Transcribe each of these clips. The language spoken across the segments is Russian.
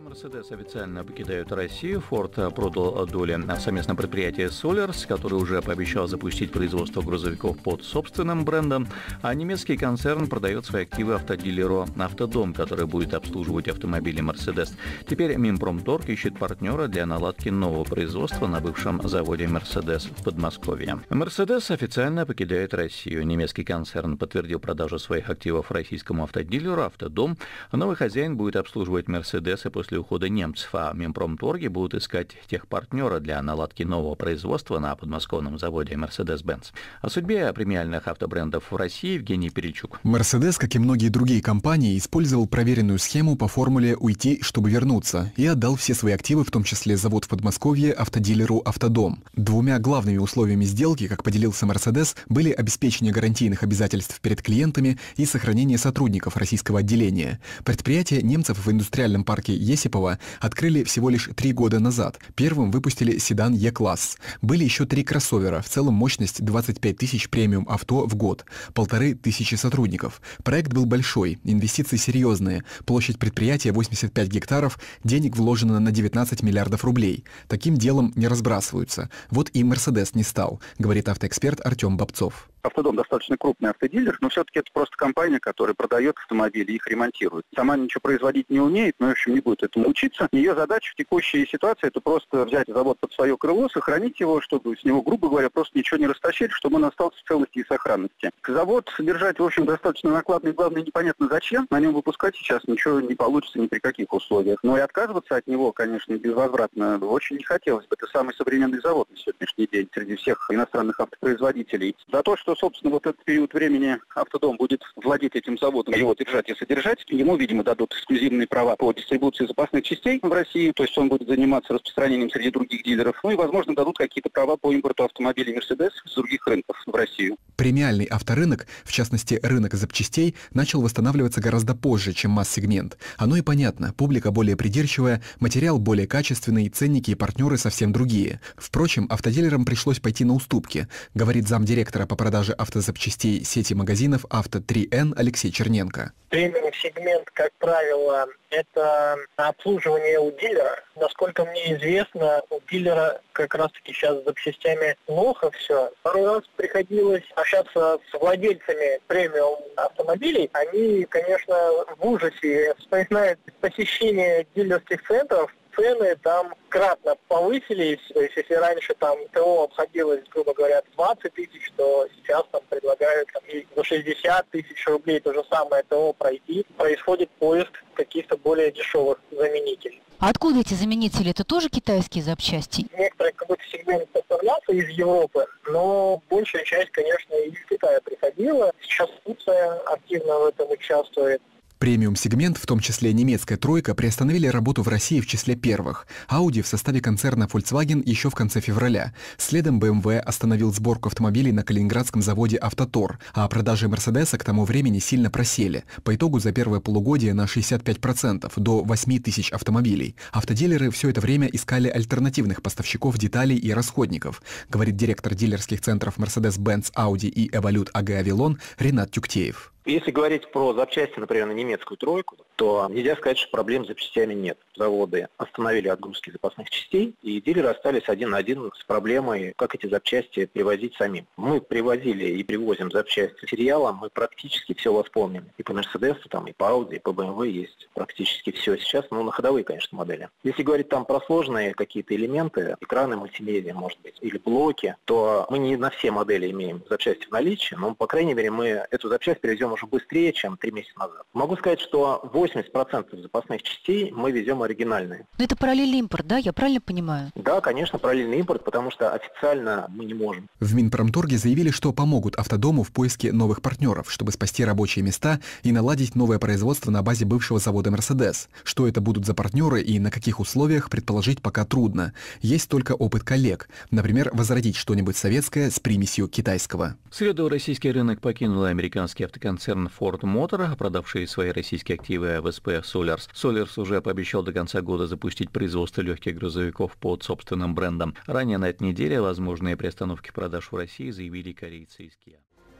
Mercedes официально покидают Россию. Ford продал доли в совместном предприятии Solers, который уже пообещал запустить производство грузовиков под собственным брендом, а немецкий концерн продает свои активы автодилеру «Автодом», который будет обслуживать автомобили Mercedes. Теперь Минпромторг ищет партнера для наладки нового производства на бывшем заводе Mercedes в Подмосковье. Mercedes официально покидает Россию. Немецкий концерн подтвердил продажу своих активов российскому автодилеру «Автодом». Новый хозяин будет обслуживать Mercedes и после ухода немцев, а в Минпромторге будут искать техпартнера для наладки нового производства на подмосковном заводе Mercedes-Benz. О судьбе премиальных автобрендов в России Евгений Перечук. Mercedes, как и многие другие компании, использовал проверенную схему по формуле «уйти, чтобы вернуться» и отдал все свои активы, в том числе завод в Подмосковье, автодилеру «Автодом». Двумя главными условиями сделки, как поделился Mercedes, были обеспечение гарантийных обязательств перед клиентами и сохранение сотрудников российского отделения. Предприятие немцев в индустриальном парке Есипово открыли всего лишь 3 года назад. Первым выпустили седан Е-класс. Были еще 3 кроссовера, в целом мощность 25 тысяч премиум авто в год, 1500 сотрудников. Проект был большой, инвестиции серьезные, площадь предприятия 85 гектаров, денег вложено на 19 миллиардов рублей. Таким делом не разбрасываются. Вот и Mercedes не стал, говорит автоэксперт Артем Бобцов. Автодом достаточно крупный автодилер, но все-таки это просто компания, которая продает автомобили и их ремонтирует. Сама ничего производить не умеет, но, в общем, не будет этому учиться. Ее задача в текущей ситуации – это просто взять завод под свое крыло, сохранить его, чтобы с него, грубо говоря, просто ничего не растащили, чтобы он остался в целости и сохранности. Завод содержать, в общем, достаточно накладно и, главное, непонятно зачем. На нем выпускать сейчас ничего не получится ни при каких условиях. Но и отказываться от него, конечно, безвозвратно очень не хотелось бы. Это самый современный завод на сегодняшний день среди всех иностранных автопроизводителей. За то, что, собственно, вот этот период времени Автодом будет владеть этим заводом, его держать и содержать, ему, видимо, дадут эксклюзивные права по дистрибуции запасных частей в России, то есть он будет заниматься распространением среди других дилеров, ну и, возможно, дадут какие-то права по импорту автомобилей Mercedes с других рынков в Россию. Премиальный авторынок, в частности, рынок запчастей, начал восстанавливаться гораздо позже, чем масс-сегмент. Оно и понятно, публика более придирчивая, материал более качественный, ценники и партнеры совсем другие. Впрочем, автодилерам пришлось пойти на уступки, говорит замдиректора по продаже автозапчастей сети магазинов «Авто-3Н» Алексей Черненко. Премиум-сегмент, как правило, это обслуживание у дилера. Насколько мне известно, у дилера как раз-таки сейчас с запчастями плохо все. Пару раз приходилось общаться с владельцами премиум автомобилей. Они, конечно, в ужасе вспоминают посещение дилерских центров. Цены там кратно повысились. То есть, если раньше там ТО обходилось, грубо говоря, 20 тысяч, то сейчас там предлагают там, и за 60 тысяч рублей то же самое ТО пройти. Происходит поиск каких-то более дешевых заменителей. А откуда эти заменители? Это тоже китайские запчасти? Некоторые какой-то сегмент поставлялся из Европы, но большая часть, конечно, из Китая приходила. Сейчас Турция активно в этом участвует. Премиум-сегмент, в том числе немецкая «тройка», приостановили работу в России в числе первых. Audi в составе концерна Volkswagen еще в конце февраля. Следом BMW остановил сборку автомобилей на калининградском заводе «Автотор», а продажи Mercedes к тому времени сильно просели. По итогу за первое полугодие на 65%, до 8 тысяч автомобилей. Автодилеры все это время искали альтернативных поставщиков деталей и расходников, говорит директор дилерских центров Mercedes-Benz, Audi и Evolute AG Avilon Ренат Тюктеев. Если говорить про запчасти, например, на немецкую «тройку», то нельзя сказать, что проблем с запчастями нет. Заводы остановили отгрузки запасных частей, и дилеры остались один на один с проблемой, как эти запчасти привозить самим. Мы привозили и привозим запчасти материалом, мы практически все восполнили. И по Mercedes, там, и по Audi, и по BMW есть практически все сейчас, но на ходовые, конечно, модели. Если говорить там про сложные какие-то элементы, экраны мультимедиа, может быть, или блоки, то мы не на все модели имеем запчасти в наличии, но, по крайней мере, мы эту запчасть привезем уже быстрее, чем 3 месяца назад. Могу сказать, что 80% запасных частей мы везем оригинальные. Но это параллельный импорт, да? Я правильно понимаю? Да, конечно, параллельный импорт, потому что официально мы не можем. В Минпромторге заявили, что помогут Автодому в поиске новых партнеров, чтобы спасти рабочие места и наладить новое производство на базе бывшего завода Mercedes. Что это будут за партнеры и на каких условиях, предположить пока трудно. Есть только опыт коллег. Например, возродить что-нибудь советское с примесью китайского. В среду российский рынок покинул американский автоконцерн Ford Motor, продавший свои российские активы в СП Solers. Solers уже пообещал до конца года запустить производство легких грузовиков под собственным брендом. Ранее на этой неделе возможные приостановки продаж в России заявили корейцы из Kia.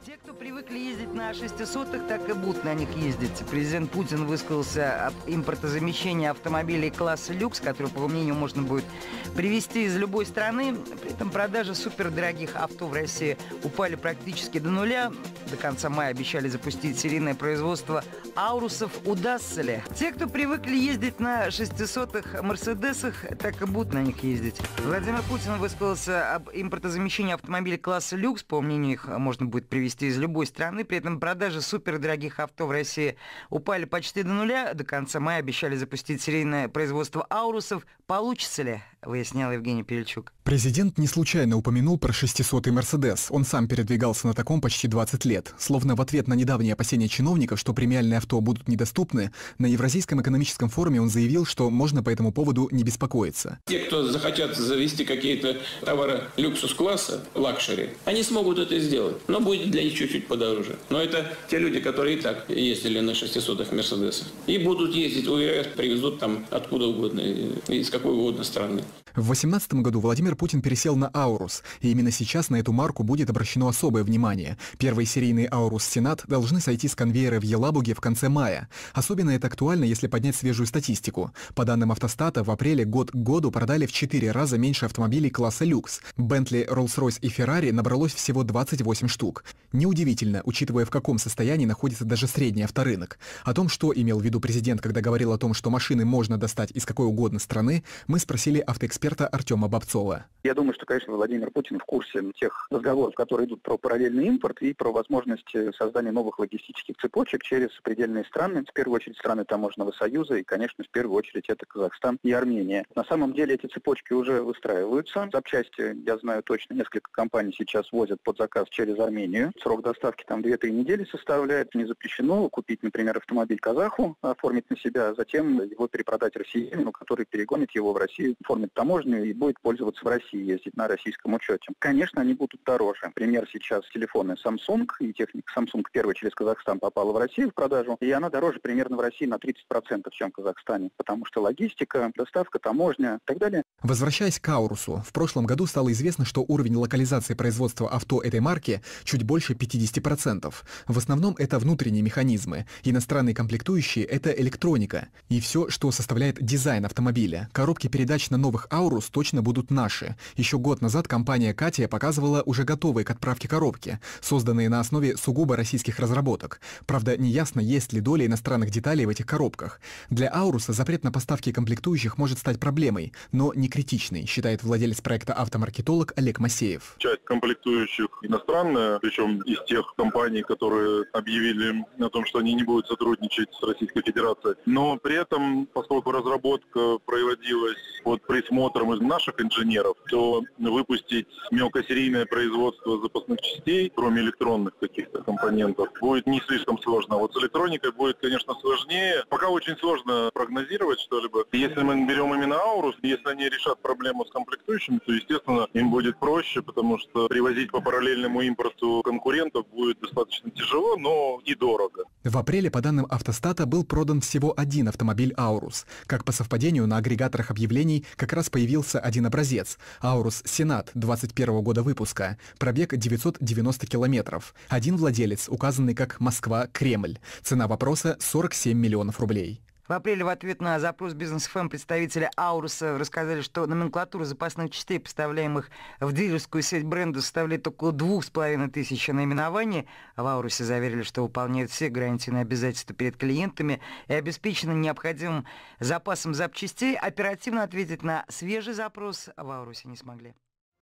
Те, кто привыкли ездить на 600-х, так и будут на них ездить. Президент Путин высказался об импортозамещении автомобилей класса люкс, которые, по его мнению, можно будет привезти из любой страны. При этом продажи супердорогих авто в России упали практически до нуля. До конца мая обещали запустить серийное производство аурусов. Удастся ли? Те, кто привыкли ездить на 600-х Мерседесах, так и будут на них ездить. Владимир Путин высказался об импортозамещении автомобилей класса люкс. По мнению их, можно будет привезти из любой страны. При этом продажи супердорогих авто в России упали почти до нуля. До конца мая обещали запустить серийное производство аурусов. Получится ли? Выяснял Евгений Пельчук. Президент не случайно упомянул про 600-й Мерседес. Он сам передвигался на таком почти 20 лет. Словно в ответ на недавние опасения чиновников, что премиальные авто будут недоступны, на Евразийском экономическом форуме он заявил, что можно по этому поводу не беспокоиться. Те, кто захотят завести какие-то товары люксус-класса, лакшери, они смогут это сделать, но будет для них чуть-чуть подороже. Но это те люди, которые и так ездили на 600-х Мерседесах. И будут ездить, уверяю, привезут там откуда угодно, из какой угодно страны. В 2018 году Владимир Путин пересел на Аурус, и именно сейчас на эту марку будет обращено особое внимание. Первые серийные Аурус Сенат должны сойти с конвейера в Елабуге в конце мая. Особенно это актуально, если поднять свежую статистику. По данным Автостата, в апреле год к году продали в 4 раза меньше автомобилей класса люкс. Бентли, Роллс-Ройс и Феррари набралось всего 28 штук. Неудивительно, учитывая, в каком состоянии находится даже средний авторынок. О том, что имел в виду президент, когда говорил о том, что машины можно достать из какой угодно страны, мы спросили автоэксперта Артема Бобцова. Я думаю, что, конечно, Владимир Путин в курсе тех разговоров, которые идут про параллельный импорт и про возможность создания новых логистических цепочек через предельные страны. В первую очередь страны Таможенного союза и, конечно, в первую очередь это Казахстан и Армения. На самом деле эти цепочки уже выстраиваются. Запчасти, я знаю точно, несколько компаний сейчас возят под заказ через Армению. Срок доставки там 2-3 недели составляет. Не запрещено купить, например, автомобиль казаху, оформить на себя, а затем его перепродать россиянину, который перегонит его в Россию, оформит таможню и будет пользоваться в России, ездить на российском учете. Конечно, они будут дороже. Например, сейчас телефоны Samsung и техника Samsung первая через Казахстан попала в Россию в продажу, и она дороже примерно в России на 30%, чем в Казахстане, потому что логистика, доставка, таможня и так далее. Возвращаясь к Аурусу, в прошлом году стало известно, что уровень локализации производства авто этой марки чуть больше 50%. В основном это внутренние механизмы, иностранные комплектующие — это электроника. И все, что составляет дизайн автомобиля. Коробки передач на новых Аурус точно будут наши. Еще год назад компания Катия показывала уже готовые к отправке коробки, созданные на основе сугубо российских разработок. Правда, неясно, есть ли доля иностранных деталей в этих коробках. Для Ауруса запрет на поставки комплектующих может стать проблемой, но не критичной, считает владелец проекта автомаркетолог Олег Масеев. Часть комплектующих иностранная, причем из тех компаний, которые объявили о том, что они не будут сотрудничать с Российской Федерацией. Но при этом, поскольку разработка проводилась под присмотром из наших инженеров, то выпустить мелкосерийное производство запасных частей, кроме электронных каких-то компонентов, будет не слишком сложно. Вот с электроникой будет, конечно, сложнее. Пока очень сложно прогнозировать что-либо. Если мы берем именно Аурус, если они решат проблему с комплектующими, то, естественно, им будет проще, потому что привозить по параллельному импорту конкурентов будет достаточно тяжело, но и дорого. В апреле, по данным Автостата, был продан всего один автомобиль Аурус. Как по совпадению, на агрегаторах объявлений как раз появился один образец – Аурус Сенат 21 года выпуска, пробег 990 километров. Один владелец, указанный как Москва-Кремль. Цена вопроса – 47 миллионов рублей. В апреле в ответ на запрос Бизнес-ФМ представители Ауруса рассказали, что номенклатура запасных частей, поставляемых в дилерскую сеть бренда, составляет около 2500 наименований. В Аурусе заверили, что выполняют все гарантийные обязательства перед клиентами и обеспечены необходимым запасом запчастей. Оперативно ответить на свежий запрос в Аурусе не смогли.